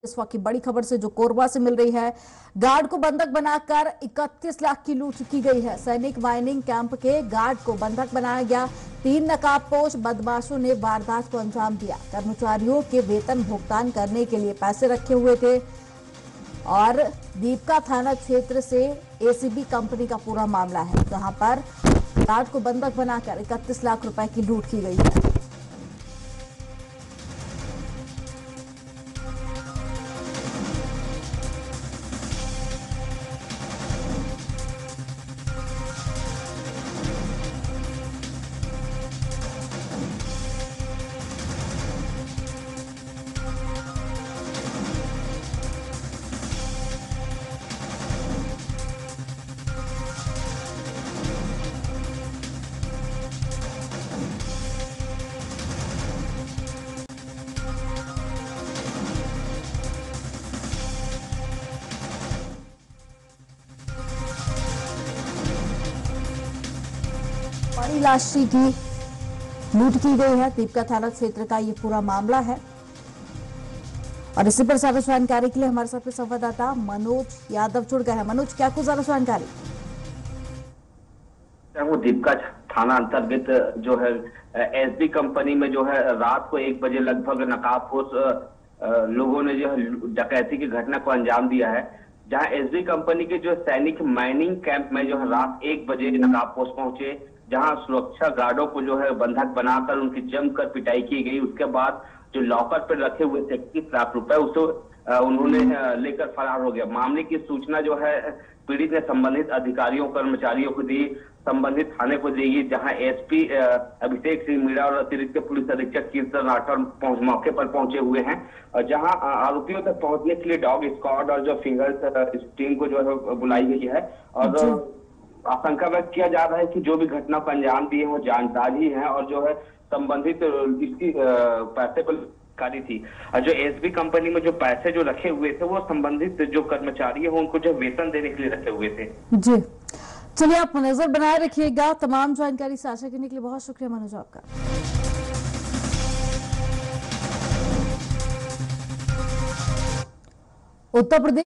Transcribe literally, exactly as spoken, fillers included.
इस वक्त की बड़ी खबर से जो कोरबा से मिल रही है, गार्ड को बंधक बनाकर इकतीस लाख की लूट की गई है। सैनिक माइनिंग कैंप के गार्ड को बंधक बनाया गया। तीन नकाबपोश बदमाशों ने वारदात को अंजाम दिया। कर्मचारियों के वेतन भुगतान करने के लिए पैसे रखे हुए थे और दीपका थाना क्षेत्र से एसीबी कंपनी का पूरा मामला है, जहां पर गार्ड को बंधक बनाकर इकतीस लाख रुपए की लूट की गई है। बड़ी राशि की लूट की गई है। दीपका थाना क्षेत्र का ये पूरा मामला है और इसी पर ज्यादा जानकारी के लिए हमारे साथ संवाददाता मनोज यादव जुड़ गए हैं। मनोज, क्या कुछ ज्यादा जानकारी? वो दीपका थाना अंतर्गत जो है एसबी कंपनी में जो है रात को एक बजे लगभग नकाबपोश लोगों ने जो है डकैती की घटना को अंजाम दिया है, जहां एसबी कंपनी के जो सैनिक माइनिंग कैंप में जो है रात एक बजे नकाबपोश पहुंचे, जहां सुरक्षा गार्डों को जो है बंधक बनाकर उनकी जमकर पिटाई की गई। उसके बाद जो लॉकर पर रखे हुए थे इक्कीस लाख रुपए उसे उन्होंने लेकर फरार हो गया। मामले की सूचना जो है पीड़ित ने संबंधित अधिकारियों कर्मचारियों को दी, संबंधित थाने को देगी, जहां एसपी अभिषेक सिंह मीणा और अतिरिक्त पुलिस अधीक्षक कीर्तन राठौर पहुंच मौके पर पहुंचे हुए हैं और जहां आरोपियों तक पहुंचने के लिए डॉग स्क्वाड और जो फिंगर टीम को जो है बुलाई गई है और आशंका व्यक्त किया जा रहा है कि जो भी घटना को अंजाम दिए वो जानदार ही है और जो है संबंधित इसकी पैसे पर कारी थी और जो एसबी कंपनी में जो पैसे जो रखे हुए थे वो संबंधित जो कर्मचारी है उनको जो वेतन देने के लिए रखे हुए थे। जी, चलिए आप नजर बनाए रखिएगा। तमाम जानकारी साझा करने के लिए बहुत शुक्रिया मनोज आपका। उत्तर प्रदेश